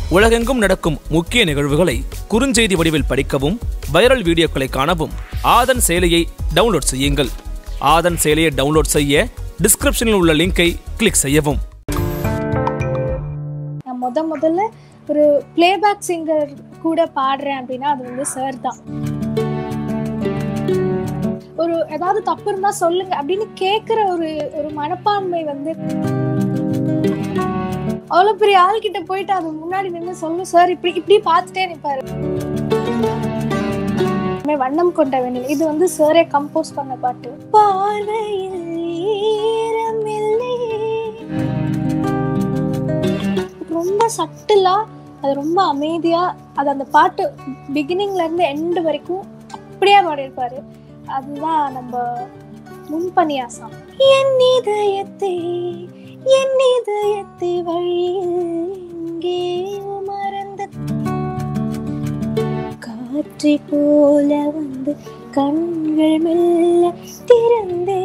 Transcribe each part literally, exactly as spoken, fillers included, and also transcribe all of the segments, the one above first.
உலகெங்கும் நடக்கும் முக்கிய நிகழ்வுகளை குறுஞ்செய்தி வடிவில் படிக்கவும் வைரல் வீடியோக்களை காணவும் ஆதன் செயலியை டவுன்லோட் செய்யுங்கள். ஆதன் செயலியை டவுன்லோட் செய்ய டிஸ்கிரிப்ஷனில் உள்ள லிங்கை கிளிக் செய்யவும். நான் முத முதல்ல ஒரு பிளேபேக் சிங்கர் கூட பாடுறேன் அப்படின்னா அது வந்து சார் தான். ஒரு ஏதாவது தப்பு இருந்தா சொல்லுங்க அப்படின்னு கேட்கிற ஒரு ஒரு மனப்பான்மை வந்து அவ்வளவு பெரிய ஆள் கிட்ட போயிட்டு அது முன்னாடி நின்று சொல்லும் சார் இப்படி இப்படி பார்த்துட்டே நிப்பாரு. வண்ணம் கொண்ட வெண்ணில் இது வந்து சாரே கம்போஸ் பண்ண பாட்டு. ரொம்ப சட்டிலா அது ரொம்ப அமைதியா அது அந்த பாட்டு பிகினிங்ல இருந்து எண்டு வரைக்கும் அப்படியே பாடியிருப்பாரு. அதுதான் நம்ம முன்பணியாசம். என் இதயத்தை என் இதயத்தை வழியே மறந்து காற்றை போல வந்து கண்கள் மெல்ல திறந்தே.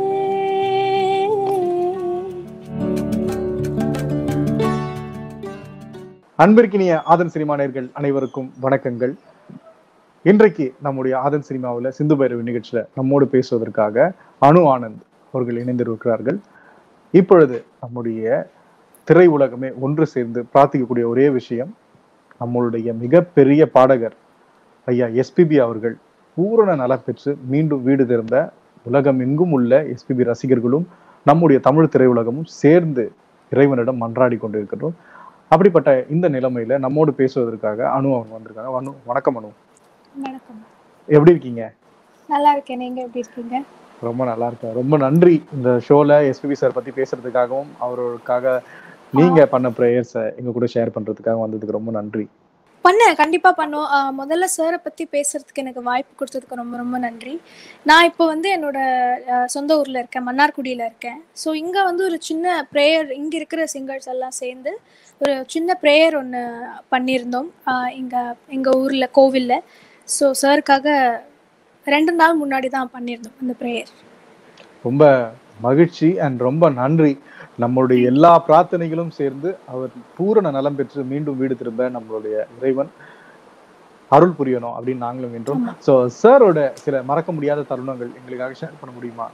அன்பிற்கினிய ஆதன் சினிமா நேயர்கள் அனைவருக்கும் வணக்கங்கள். இன்றைக்கு நம்முடைய ஆதன் சினிமாவில் சிந்து பைரவி நிகழ்ச்சியில நம்மோடு பேசுவதற்காக அனு ஆனந்த் அவர்கள் இணைந்திருக்கிறார்கள். இப்பொழுது நம்முடைய திரை உலகமே ஒன்று சேர்ந்து பிரார்த்திக்கக்கூடிய ஒரே விஷயம், நம்மளுடைய மிகப்பெரிய பாடகர் ஐயா எஸ்பிபி அவர்கள் பூரண நலம் பெற்று மீண்டும் வீடு திரும்ப உலகம் எங்கும் உள்ள எஸ்பிபி ரசிகர்களும் நம்முடைய தமிழ் திரையுலகமும் சேர்ந்து இறைவனிடம் மன்றாடி கொண்டிருக்கிறோம். அப்படிப்பட்ட இந்த நிலைமையில நம்மோடு பேசுவதற்காக அனு அவங்க வந்திருக்காங்க. அனு, வணக்கம். அனு, வணக்கம். எப்படி இருக்கீங்க? நல்லா இருக்கேன், நீங்க எப்படி இருக்கீங்க? ரொம்ப நல்லா இருக்கேன். ரொம்ப நன்றி இந்த ஷோல எஸ்பிபி சார் பத்தி பேசுறதுக்காகவும் அவருக்காக நீங்க பண்ண ப்ரேயர்ஸை எங்க கூட ஷேர் பண்றதுக்காக வந்ததுக்கு ரொம்ப நன்றி. பண்ண கண்டிப்பா பண்ணோம். முதல்ல சாரை பத்தி பேசுறதுக்கு எனக்கு வாய்ப்பு கொடுத்ததுக்கு ரொம்ப ரொம்ப நன்றி. நான் இப்போ வந்து என்னோட சொந்த ஊர்ல இருக்கேன், மன்னார்குடியில இருக்கேன். ஸோ இங்க வந்து ஒரு சின்ன ப்ரேயர், இங்க இருக்கிற சிங்கர்ஸ் எல்லாம் சேர்ந்து ஒரு சின்ன ப்ரேயர் ஒன்று பண்ணியிருந்தோம் இங்க எங்க ஊர்ல கோவில்ல. ஸோ சாருக்காக ரெண்டு நாள் முன்னாடி தான் பண்ணியிருந்தோம் அந்த ப்ரேயர். ரொம்ப மகிழ்ச்சி அண்ட் ரொம்ப நன்றி. நம்மளுடைய எல்லா பிரார்த்தனைகளும் சேர்ந்து அவர் பூரண நலம் பெற்று மீண்டும் வீடு திரும்ப நம்மளுடைய இறைவன் அருள் புரியணும் அப்படின்னு நாங்களும் வேண்டோம். ஸோ சாரோட சில மறக்க முடியாத தருணங்கள் எங்களுக்காக ஷேர் பண்ண முடியுமா?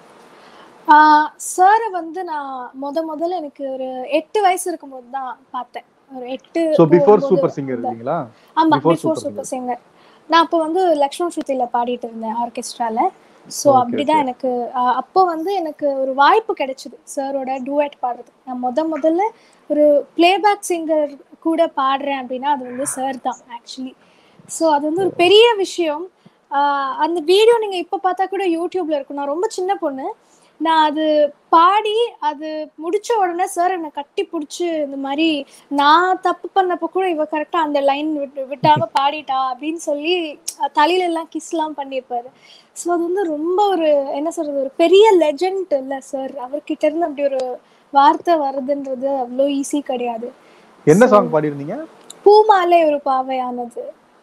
சாரை வந்து நான் முத முதல்ல எனக்கு ஒரு எட்டு வயசு இருக்கும் போது தான் பார்த்தேன். ஒரு எட்டு பிஃபோர் சூப்பர் சிங்கர் இல்லீங்களா? ஆமா, பிஃபோர் சூப்பர் சிங்கர். நான் அப்போ வந்து லக்ஷ்மண் ஸ்ருதியில பாடிட்டு இருந்தேன் ஆர்கெஸ்ட்ரால. ஸோ அப்படிதான் எனக்கு அப்போ வந்து எனக்கு ஒரு வாய்ப்பு கிடைச்சிது சாரோட டூயட் பாடுறதுக்கு. நான் முத முதல்ல ஒரு பிளேபேக் சிங்கர் கூட பாடுறேன் அப்படின்னா அது வந்து சார் தான் ஆக்சுவலி. ஸோ அது வந்து ஒரு பெரிய விஷயம். அந்த வீடியோ நீங்க இப்போ பார்த்தா கூட யூடியூப்ல இருக்கும். நான் ரொம்ப சின்ன பொண்ணு, நான் அது பாடி அது முடிச்ச உடனே சார் என்னை கட்டி பிடிச்சி இந்த மாதிரி நான் தப்பு பண்ணப்போ கூட இவ கரெக்டாக அந்த லைன் விட்டு விட்டாம பாடிட்டா அப்படின்னு சொல்லி தலையில எல்லாம் கிஸ்லாம் பண்ணியிருப்பாரு. ஸோ அது வந்து ரொம்ப ஒரு என்ன சொல்றது, ஒரு பெரிய லெஜண்ட் இல்லை சார். அவர்கிட்ட இருந்து அப்படி ஒரு வார்த்தை வருதுன்றது அவ்வளோ ஈஸி கிடையாது. என்ன சாங் பாடியிருந்தீங்க? பூமாலை ஒரு பாவையானது.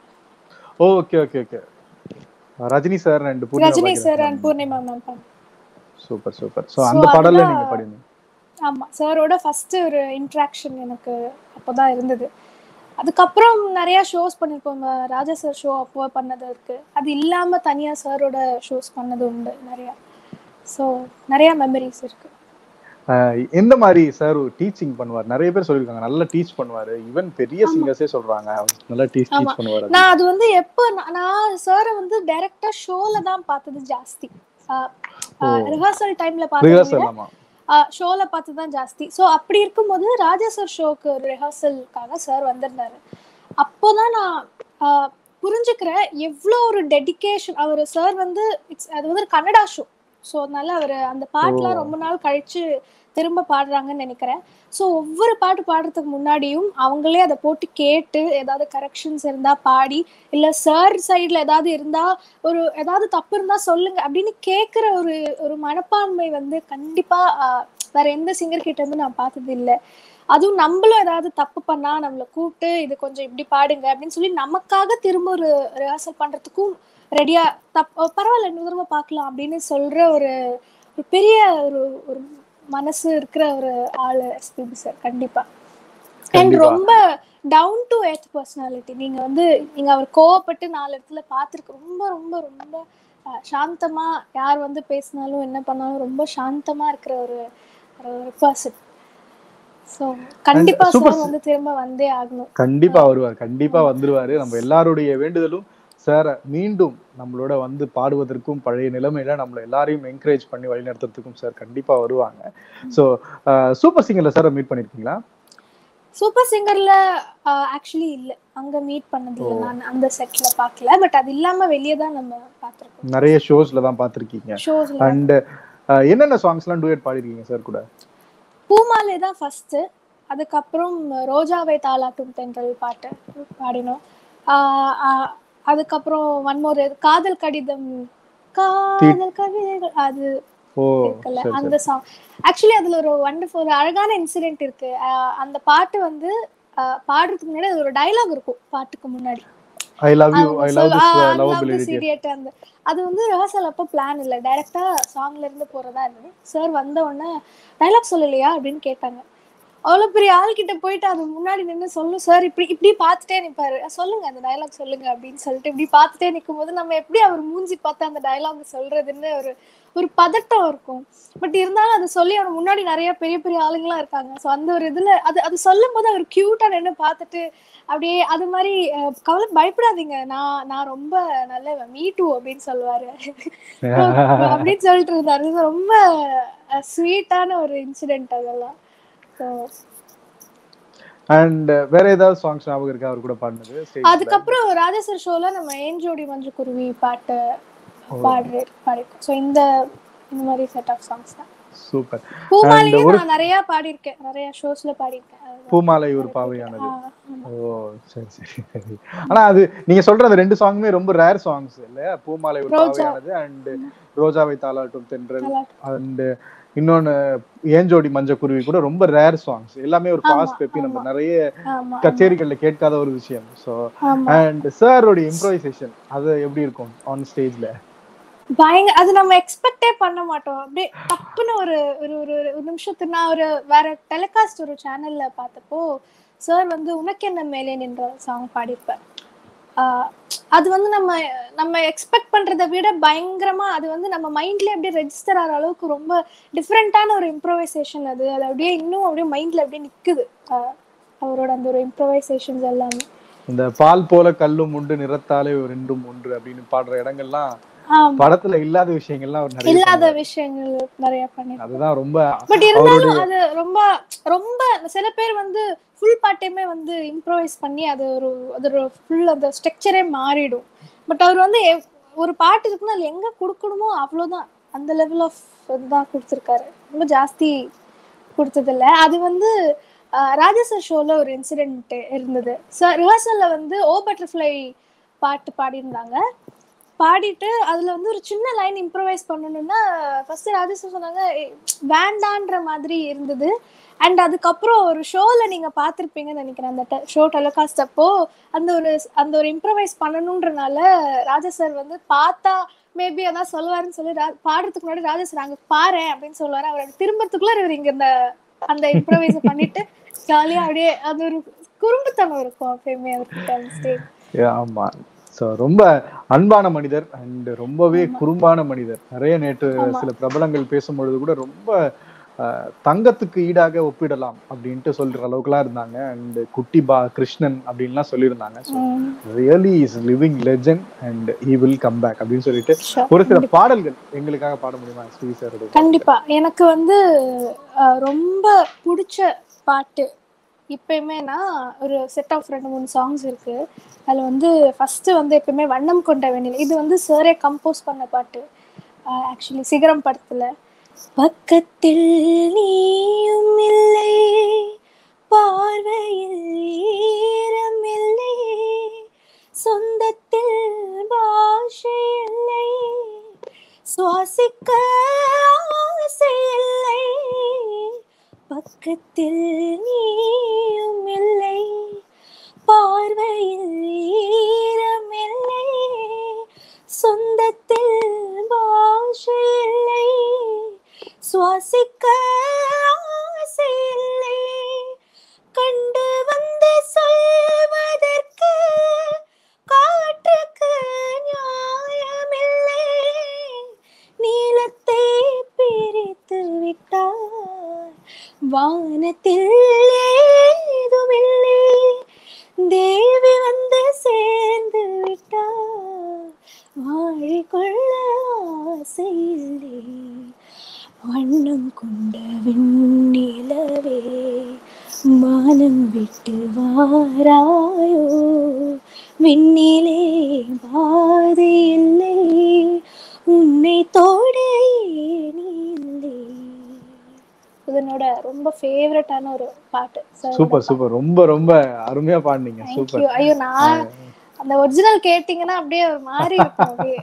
Okay okay okay. Rajini sir and Poornima Rajini sir and Poornima ma'am. Super super. So அந்த பாடல்ல நீங்க பாடினீங்க? ஆமா, சாரோட ஃபர்ஸ்ட் ஒரு இன்டராக்ஷன் எனக்கு அப்போதான் இருந்தது. அதுக்கப்புறம் நிறைய ஷோஸ் பண்ணிருப்போம். ராஜா சார் ஷோ அப்போ பண்ணது இருக்கு. அது இல்லாம தனியா சாரோட ஷோஸ் பண்ணது உண்டு நிறைய. ஸோ நிறைய மெமரிஸ் இருக்கு. எந்த மாதிரி சார் டீச்சிங் பண்ணுவார்? நிறைய பேர் சொல்லிருக்காங்க நல்லா டீச் பண்ணுவாரு. ஈவன் பெரிய சிங்கர்ஸே சொல்றாங்க நல்லா டீச் டீச் பண்ணுவாரு. நான் அது வந்து எப்போ நான் சாரை வந்து டைரக்டா ஷோல தான் பார்த்தது ஜாஸ்தி. ரிஹர்சல் டைம்ல பார்த்தது ஷோல பார்த்துதான் ஜாஸ்தி. ஸோ அப்படி இருக்கும்போது ராஜா சார் ஷோக்கு ஒரு ரிஹர்சலுக்காக சார் வந்திருந்தாரு. அப்போதான் நான் புரிஞ்சுக்கிறேன் எவ்வளோ ஒரு டெடிகேஷன் அவர். சார் வந்து இட்ஸ் அது வந்து ஒரு கன்னடா ஷோ. ஸோ அதனால அவர் அந்த பாட்டுலாம் ரொம்ப நாள் கழிச்சு திரும்ப பாடுறாங்கன்னு நினைக்கிறேன். ஸோ ஒவ்வொரு பாட்டு பாடுறதுக்கு முன்னாடியும் அவங்களே அதை போட்டு கேட்டு ஏதாவது கரெக்ஷன்ஸ் இருந்தா பாடி, இல்லை சார் சைட்ல ஏதாவது இருந்தா ஒரு ஏதாவது தப்பு இருந்தா சொல்லுங்க அப்படின்னு கேட்குற ஒரு ஒரு மனப்பான்மை வந்து கண்டிப்பா வேற எந்த சிங்கர் கிட்ட இருந்து நான் பார்த்தது இல்லை. அதுவும் நம்மளும் ஏதாவது தப்பு பண்ணா நம்மளை கூப்பிட்டு இது கொஞ்சம் இப்படி பாடுங்க அப்படின்னு சொல்லி நமக்காக திரும்ப ஒரு ரிஹர்சல் பண்றதுக்கும் ரெடியா தப் பரவாயில்ல இன்னொரு தடவை பார்க்கலாம் அப்படின்னு சொல்ற ஒரு பெரிய ஒரு ஒரு மனசு இருக்கிற ஒரு ஆளு எஸ்பிபி சார் கண்டிப்பா. அண்ட் ரொம்ப டவுன் டு எர்த் பர்சனாலிட்டி. நீங்க வந்து நீங்க அவர் கோவப்பட்டு நாலு இடத்துல பார்த்துருக்கு. ரொம்ப ரொம்ப ரொம்ப சாந்தமா யார் வந்து பேசினாலும் என்ன பண்ணாலும் ரொம்ப சாந்தமா இருக்கிற ஒரு ஒரு பர்சன். ஸோ கண்டிப்பா சார் வந்து திரும்ப வந்தே ஆகணும். கண்டிப்பா வருவார், கண்டிப்பா வந்துருவாரு. நம்ம எல்லாருடைய வேண்டுதலும் சார் மீண்டும் நம்மளோட வந்து பாடுவதற்கும் பழைய நிலைமையில நம்மள எல்லாரையும் என்கரேஜ் பண்ணி வழிநடத்துறதுக்கும் சார் கண்டிப்பா வருவாங்க. ஸோ சூப்பர் சிங்கர்ல சார் மீட் பண்ணிருக்கீங்களா? சூப்பர் சிங்கர்ல ஆக்சுவலி இல்ல, அங்க மீட் பண்ணது இல்ல. நான் அந்த செட்ல பார்க்கல. பட் அது இல்லாம வெளியே தான் நம்ம பார்த்திருக்கோம். நிறைய ஷோஸ்ல தான் பார்த்திருக்கீங்க. ஷோஸ்ல. அண்ட் என்னென்ன சாங்ஸ்லாம் டூயட் பாடிருக்கீங்க சார் கூட? பூமாலே தான் ஃபர்ஸ்ட். அதுக்கப்புறம் ரோஜாவை தாலாட்டும் தென்றல் பாட்டு பாடினோம். அதுக்கப்புறம் ஒன் மோர் காதல் கடிதம் காதல் கவிதைகள் அது இருக்குல்ல, அந்த சாங். ஆக்சுவலி அதுல ஒரு வண்டர்ஃபுல் அழகான இன்சிடென்ட் இருக்கு. அந்த பாட்டு வந்து பாடுறதுக்கு முன்னாடி அது ஒரு டயலாக் இருக்கும் பாட்டுக்கு முன்னாடி. I love you I love this lovable idiot. அந்த அது வந்து ரிஹர்சல் அப்போ பிளான் இல்லை, டைரக்டா சாங்ல இருந்து போறதா இருந்தது. சார் வந்த உடனே டைலாக் சொல்லலையா அப்படின்னு கேட்டாங்க. அவ்வளோ பெரிய ஆள்கிட்ட போயிட்டு அது முன்னாடி நின்று சொல்லும் சார், இப்படி இப்படி பார்த்துட்டே நிற்பாரு. சொல்லுங்க அந்த டைலாக் சொல்லுங்க அப்படின்னு சொல்லிட்டு இப்படி பார்த்துட்டே நிற்கும் போது நம்ம எப்படி அவர் மூஞ்சி பார்த்து அந்த டைலாக் சொல்றதுன்னு ஒரு ஒரு பதட்டம் இருக்கும். பட் இருந்தாலும் அதை சொல்லி அவர் முன்னாடி நிறைய பெரிய பெரிய ஆளுங்களாம் இருக்காங்க. ஸோ அந்த ஒரு இதுல அது அது சொல்லும் போது அவர் கியூட்டா நின்று பார்த்துட்டு அப்படியே அது மாதிரி கவலை பயப்படாதீங்க, நான் நான் ரொம்ப நல்ல மீ டூ அப்படின்னு சொல்லுவாரு அப்படின்னு சொல்லிட்டு இருந்தாரு. ரொம்ப ஸ்வீட்டான ஒரு இன்சிடென்ட் அதெல்லாம். அண்ட் வேற ஏதாவது சாங்ஸ் ஞாபகம் இருக்கா அவர் கூட பாடுனது? அதுக்கப்புறம் ராஜேஸ்வர் ஷோல நம்ம ஏஞ்சோடி மஞ்சு குருவி பாட்டு பாடுற பாடிருக்கோம். ஸோ இந்த இந்த மாதிரி செட் ஆஃப் சாங்ஸ் தான். சூப்பர். பூமாலையே நான் நிறைய பாடியிருக்கேன், நிறைய ஷோஸ்ல பாடியிருக்கேன். பூமாலை ஒரு பாவையானது. ஓ சரி சரி சரி. ஆனா அது நீங்க சொல்ற அந்த ரெண்டு சாங்குமே ரொம்ப ரேர் சாங்ஸ் இல்ல? பூமாலை ஒரு பாவையானது அண்ட் ரோஜாவை தாலாட்டும் தென்றல் அண்ட் இன்னொன்னு ஏஞ்சோடி மஞ்ச குருவி கூட ரொம்ப ரேர் சாங்ஸ். எல்லாமே ஒரு ஃபாஸ்ட் பெப்பி, நம்ம நிறைய கச்சேரிகள்ல கேட்காத ஒரு விஷயம். ஸோ அண்ட் சாரோட இம்ப்ரோவைசேஷன் அது எப்படி இருக்கும் ஆன் ஸ்டேஜ்ல? பயங்க அது நம்ம எக்ஸ்பெக்டே பண்ண மாட்டோம். அப்படியே டப்புன்னு ஒரு ஒரு ஒரு நிமிஷத்துக்கு நான் ஒரு வேற டெலிகாஸ்ட் ஒரு சேனல்ல பார்த்தப்போ சார் வந்து உனக்கு என்ன மேலே நின்ற சாங் பாடிப்பார். அது வந்து நம்ம நம்ம எக்ஸ்பெக்ட் பண்றதை விட பயங்கரமா அது வந்து நம்ம மைண்ட்லயே அப்படியே ரெஜிஸ்டர் ஆகிற அளவுக்கு ரொம்ப டிஃப்ரெண்டான ஒரு இம்ப்ரோவைசேஷன். அது அது அப்படியே இன்னும் அப்படியே மைண்ட்ல அப்படியே நிக்குது அவரோட அந்த ஒரு இம்ப்ரோவைசேஷன்ஸ் எல்லாமே. இந்த பால் போல கல்லும் உண்டு நிறத்தாலே ரெண்டும் ஒன்று அப்படின்னு பாடுற இடங்கள்லாம் படத்துல இல்லாத விஷயங்கள்லாம் நிறைய இல்லாத விஷயங்கள் நிறைய பண்ணி அதுதான் ரொம்ப. பட் இருந்தாலும் அது ரொம்ப ரொம்ப சில பேர் வந்து ஃபுல் பாட்டையுமே வந்து இம்ப்ரோவைஸ் பண்ணி அது ஒரு அது ஒரு ஃபுல் அந்த ஸ்ட்ரக்சரே மாறிடும். பட் அவர் வந்து ஒரு பாட்டு இருக்குன்னா அது எங்க கொடுக்கணுமோ அவ்வளோதான், அந்த லெவல் ஆஃப் இதுதான் கொடுத்துருக்காரு. ரொம்ப ஜாஸ்தி கொடுத்ததில்ல. அது வந்து ராஜேஸ்வர் ஷோல ஒரு இன்சிடென்ட் இருந்தது. ஸோ ரிஹர்சல்ல வந்து ஓ பட்டர்ஃப்ளை பாட்டு பாடியிருந்தாங்க. பாடிட்டு அதுல வந்து ஒரு சின்ன லைன் இம்ப்ரோவைஸ் பண்ணணும்னா ஃபர்ஸ்ட் ராஜேஸ்வர் சொன்னாங்க வேண்டான்ற மாதிரி இருந்தது. அண்ட் அதுக்கப்புறம் ஒரு ஷோல நீங்க பார்த்துருப்பீங்கன்னு நினைக்கிறேன், அந்த ஷோ டெலிகாஸ்ட் அப்போ அந்த ஒரு அந்த ஒரு இம்ப்ரோவைஸ் பண்ணணுன்றனால ராஜேஸ்வர் வந்து பார்த்தா மேபி அதான் சொல்லுவாருன்னு சொல்லி பாடுறதுக்கு முன்னாடி ராஜேஸ்வர் அங்க பாரு அப்படின்னு சொல்லுவாரு. அவர் திரும்பத்துக்குள்ள இவர் இங்க இந்த அந்த இம்ப்ரோவைஸ் பண்ணிட்டு ஜாலியா அப்படியே அது ஒரு குறும்புத்தனம் இருக்கும் அப்பயுமே அவர்கிட்ட. ஆமா, ஸோ ரொம்ப அன்பான மனிதர் அண்ட் ரொம்பவே குறும்பான மனிதர். நிறைய நேற்று சில பிரபலங்கள் பேசும்பொழுது கூட ரொம்ப தங்கத்துக்கு ஈடாக ஒப்பிடலாம் அப்படின்ட்டு சொல்ற அளவுக்குலாம் இருந்தாங்க. அண்ட் குட்டி பா கிருஷ்ணன் அப்படின்லாம் சொல்லியிருந்தாங்க. So really is living legend and he will come back அப்படின்னு சொல்லிட்டு ஒரு சில பாடல்கள் எங்களுக்காக பாட முடியுமா ஸ்ரீ சார்? கண்டிப்பா. எனக்கு வந்து ரொம்ப பிடிச்ச பாட்டு இப்பயுமே நான் ஒரு செட் ஆஃப் ரெண்டு மூணு சாங்ஸ் இருக்கு. அதுல வந்து ஃபர்ஸ்ட் வந்து எப்பயுமே வண்ணம் கொண்ட வெண்ணில், இது வந்து சாரே கம்போஸ் பண்ண பாட்டு. ஆக்சுவலி சிகரம் படத்துல பக்கத்தில் நீயும் இல்லை பார்வையில் ஈரம் இல்லை சொந்தத்தில் பாஷை இல்லை சுவாசிக்க ஆசை இல்லை பக்கத்தில் நீயும் இல்லை பார்வையில் ஈரம் இல்லை சொந்தத்தில் பாஷை இல்லை சுவாசிக்க ஆசை இல்லை கண்டு வந்து சொல் வானத்தில் ஏதுமில்லை, தேவி வந்து சேர்ந்து விட்டா, வாழிக்கொள்ள ஆசையில்லை, வண்ணம் கொண்ட வெண்ணிலவே வானம் விட்டு வாராயோ, விண்ணிலே பாதை இல்லை, உன்னை தோட ஏனி இல்லை. இதனோட ரொம்ப ஃபேவரட்டான ஒரு பாட்டு. சூப்பர் சூப்பர், ரொம்ப ரொம்ப அருமையா பாடுனீங்க. சூப்பர். ஐயோ, நான் அந்த ஒரிஜினல் கேட்டிங்கன்னா அப்படியே ஒரு மாதிரி இருக்கும். அப்படியே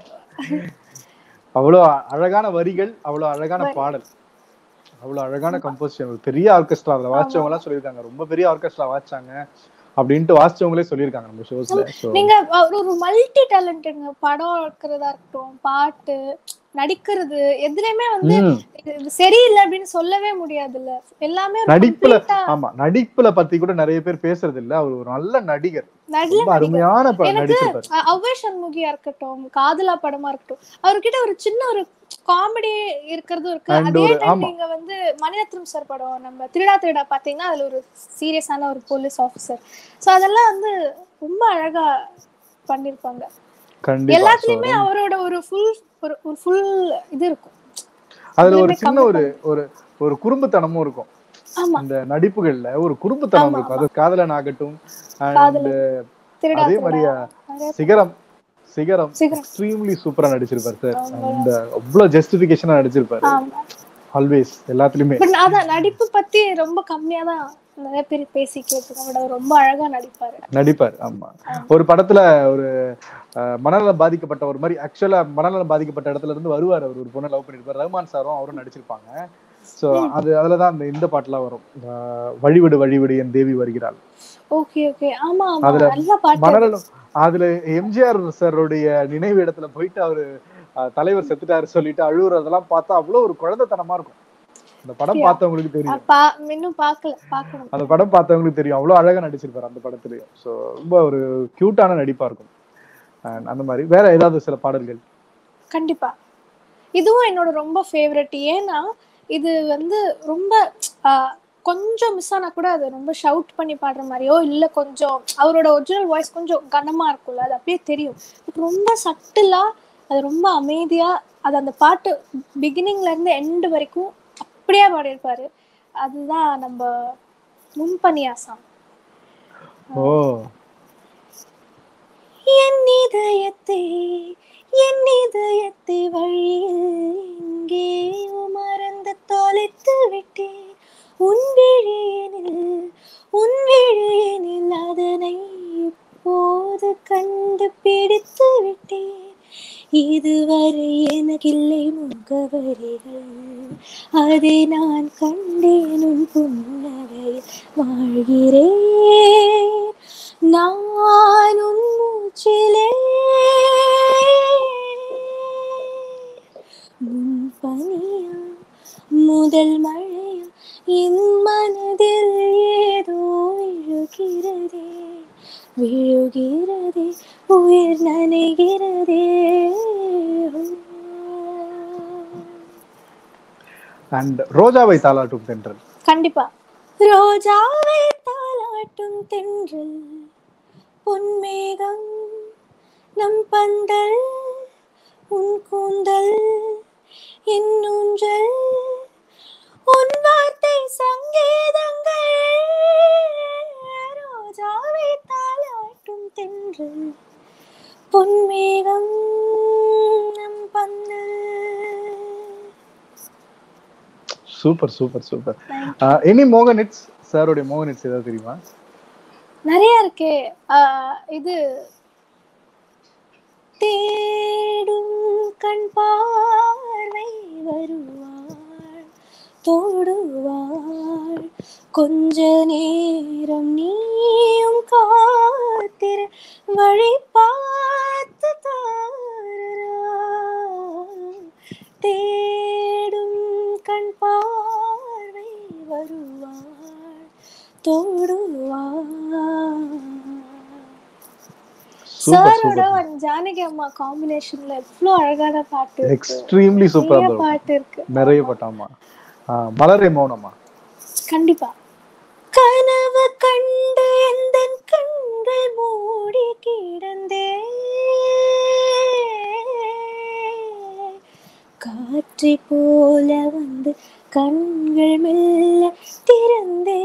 அவ்வளோ அழகான வரிகள், அவ்வளோ அழகான பாடல், அவ்வளோ அழகான கம்போசிஷன். பெரிய ஆர்கெஸ்ட்ரா அதுல வாசிச்சவங்க எல்லாம் சொல்லியிருக்காங்க, ரொம்ப பெரிய ஆர்கெஸ்ட்ரா வாசிச்சாங்க அப்படின்ட்டு வாசிச்சவங்களே சொல்லியிருக்காங்க நம்ம ஷோஸ்ல. நீங்க ஒரு மல்டி டேலண்டட், படம் இருக்கிறதா இருக்கட்டும், பாட்டு நடிக்கிறது, எதுலயுமே வந்து சரியில்லை அப்படின்னு சொல்லவே முடியாதுல்ல. எல்லாமே நடிப்புல, ஆமா நடிப்புல பத்தி கூட நிறைய பேர் பேசுறது இல்ல. அவர் ஒரு நல்ல நடிகர், நல்ல அருமையான நடிகர். அவ்வை சண்முகியா இருக்கட்டும், காதலா படமா இருக்கட்டும், அவர்கிட்ட ஒரு சின்ன ஒரு காமெடி இருக்கிறதும் இருக்கு. அதே டைம் நீங்க வந்து மணிரத்னம் சார் படம் நம்ம திருடா திருடா பாத்தீங்கன்னா அதுல ஒரு சீரியஸான ஒரு போலீஸ் ஆபீசர். சோ அதெல்லாம் வந்து ரொம்ப அழகா பண்ணிருப்பாங்க. எல்லாத்துலயுமே அவரோட ஒரு ஃபுல் ஒரு ஃபுல் இது இருக்கும். அதுல ஒரு சின்ன ஒரு ஒரு ஒரு குறும்புத்தனமும் இருக்கும். இந்த நடிப்புகள்ல ஒரு குறும்புத்தனம் இருக்கும். அது காதலன் ஆகட்டும், அதே மாதிரி சிகரம் சிகரம் எக்ஸ்ட்ரீம்லி சூப்பரா நடிச்சிருப்பாரு சார். அந்த அவ்வளவு ஜஸ்டிபிகேஷனா நடிச்சிருப்பாரு ஆல்வேஸ் எல்லாத்துலயுமே. அதான் நடிப்பு பத்தி ரொம்ப கம்மியா தான் நிறைய பேர் பேசி கேட்டு, ரொம்ப அழகா நடிப்பாரு நடிப்பார். ஆமா, ஒரு படத்துல ஒரு மனநலம் பாதிக்கப்பட்ட ஒரு மாதிரி, ஆக்சுவலா மனநலம் பாதிக்கப்பட்ட இடத்துல இருந்து வருவார். அவர் ஒரு பொண்ணை லவ் பண்ணிருப்பாரு. ரஹ்மான் சாரும் அவரும் நடிச்சிருப்பாங்க. சோ அது அதுலதான் அந்த இந்த பாட்டுலாம் வரும், வழிவிடு வழிவிடு என் தேவி வருகிறாள். ஓகே ஓகே, ஆமா அதுல மனநலம், அதுல எம்ஜிஆர் சாருடைய நினைவு இடத்துல போயிட்டு அவரு தலைவர் செத்துட்டாரு சொல்லிட்டு அழுகுறதெல்லாம் பார்த்தா அவ்வளவு ஒரு குழந்தைத்தனமா இருக்கும். அந்த படம் பார்த்தவங்களுக்கு தெரியும், இன்னும் பார்க்கல, பார்க்கணும். அந்த படம் பார்த்தவங்களுக்கு தெரியும், அவ்வளவு அழகா நடிச்சிருப்பாரு அந்த படத்துலயும். சோ ரொம்ப ஒரு கியூட்டான நடிப்பா இருக்கும். அந்த மாதிரி வேற ஏதாவது சில பாடல்கள்? கண்டிப்பா இதுவும் என்னோட ரொம்ப ஃபேவரட். ஏன்னா இது வந்து ரொம்ப கொஞ்சம் மிஸ் ஆனா கூட அது ரொம்ப ஷவுட் பண்ணி பாடுற மாதிரியோ, இல்ல கொஞ்சம் அவரோட ஒரிஜினல் வாய்ஸ் கொஞ்சம் கனமா இருக்கும்ல, அது அப்படியே தெரியும். ரொம்ப சட்டிலா, அது ரொம்ப அமைதியா, அது அந்த பாட்டு பிகினிங்ல இருந்து எண்டு வரைக்கும் அப்படியே பாடியிருப்பாரு. அதுதான் நம்ம முன்பனியாசம். ஓ, என் இதயத்தை என் இதயத்தை வழியில் எங்கேயோ மறந்து தொலைத்து விட்டேன், உன் விழியனில் உன் விழியனில் அதனை இப்போது கண்டு பிடித்து விட்டேன், இதுவரை எனக்கில்லை முகவரிகள், அதை நான் கண்டேனும் புன்னகையில் வாழ்கிறேன் நான் உன் மூச்சிலே, முன் பனியா முதல் மழையா என் மனதில் ஏதோ விழுகிறதே விழுகிறதே உயிர் நனைகிறதே. அண்ட் ரோஜாவை தாலாட்டும் தென்றல். கண்டிப்பா, ரோஜாவை தாலாட்டும் தென்றல், பொன்மேகம் நம் பந்தல், உன் கூந்தல் என் ஊஞ்சல், உன் வார்த்தை சங்கீதங்கள், ரோஜாவை தாலாட்டும் தென்றல், பொன்மேகம் நம் பந்தல். Super super super. எனி மோகன் ஹிட்ஸ் சாரோட மோகன் ஹிட்ஸ் ஏதாவது தெரியுமா? நிறைய இருக்கு. இது தேடும் கண் பார்வை வருவாள் தோடுவாள், கொஞ்ச நேரம் நீயும் காத்திரு வழி பார்த்து தாரா, தேடும் கண் பார்வை வருவாள் தோடுவாள். சாரோட ஜானகி அம்மா காம்பினேஷன்ல எவ்வளவு அழகான பாட்டு, எக்ஸ்ட்ரீம்லி சூப்பரா பாட்டு இருக்கு, நிறைய பாட்டு. ஆமா, மலரே மௌனமா. கண்டிப்பா காற்றை போல வந்து கண்கள் மெல்ல திறந்தே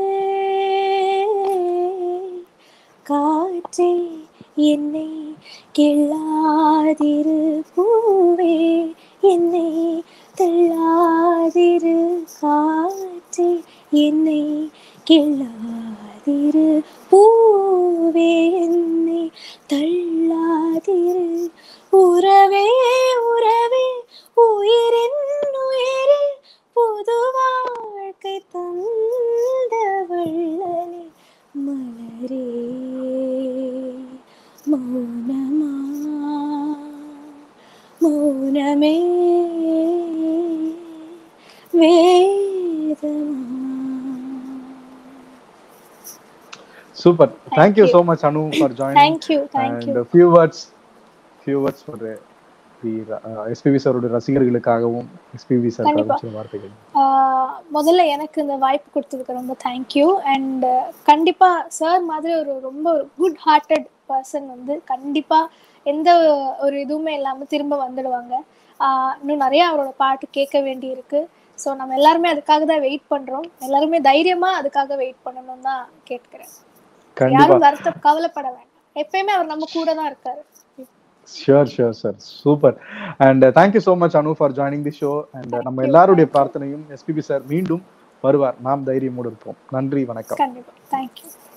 காற்றே என்னை கிள்ளாதிரு பூவே என்னை தள்ளாதிரு காற்றே என்னை கிள்ளாதிரு பூவே என்னை தள்ளாதிரு உறவே உறவே உயிரின் உயிரே புது வாழ்க்கை தந்த வள்ளலே மலரே மௌனமா மௌனமே வேதமா. Super. Thank, thank you. you so much, Anu, for joining. Thank you. Thank and you. A few words, few words for the S P B சாரோட ரசிகர்களுக்காகவும் S P B சாருக்காகவும் சில வார்த்தைகள். முதல்ல எனக்கு இந்த வாய்ப்பு கொடுத்ததுக்கு ரொம்ப தேங்க்யூ. அண்ட் கண்டிப்பா சார் மாதிரி ஒரு ரொம்ப ஒரு குட் ஹார்ட்டட் பர்சன் வந்து கண்டிப்பா எந்த ஒரு இதுவுமே இல்லாம திரும்ப வந்துடுவாங்க. ஆஹ் இன்னும் நிறைய அவரோட பாட்டு கேட்க வேண்டி இருக்கு. ஸோ நம்ம எல்லாருமே அதுக்காக தான் வெயிட் பண்றோம். எல்லாருமே தைரியமா அதுக்காக வெயிட் பண்ணணும் தான் கேட்கிறேன். யாரும் வருத்த கவலைப்பட வேண்டாம். எப்பயுமே அவர் நம்ம கூட தான் இருக்காரு. Sure, sure, sir. Super. And uh, thank you so much, Anu, for joining the show. And uh, நம்ம எல்லாருடைய பிரார்த்தனையும் S P B சார் மீண்டும் வருவார். நாம் தைரியமோடு இருப்போம். நன்றி, வணக்கம். கண்டிப்பா. Thank you.